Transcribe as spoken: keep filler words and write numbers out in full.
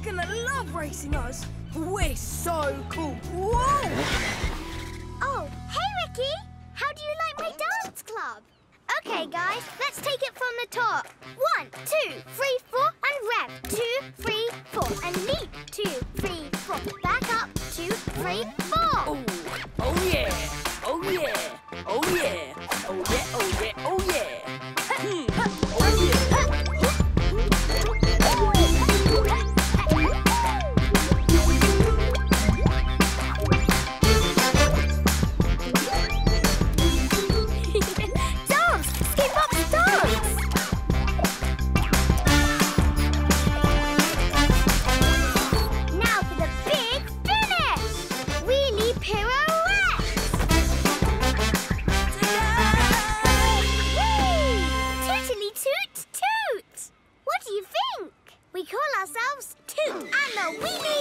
They're gonna love racing us. We're so cool. Whoa! Oh, hey, Ricky. How do you like my dance club? Okay, guys, let's take it from the top. One, two, three, four, and rev. Two, three, four, and leap. Two, three, four. Back up. Two, three, four. Oh, oh yeah. Oh yeah. Oh yeah. Oh yeah. Oh yeah. Oh yeah. Hmm. Oh yeah. We call ourselves Toot and the Wheelies!